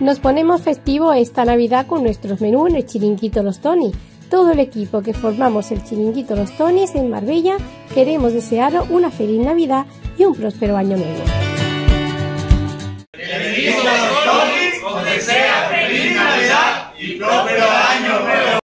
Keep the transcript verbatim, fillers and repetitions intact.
Nos ponemos festivo esta Navidad con nuestros menús en el Chiringuito Los Tonis. Todo el equipo que formamos el Chiringuito Los Tonis en Marbella queremos desearos una feliz Navidad y un próspero año nuevo.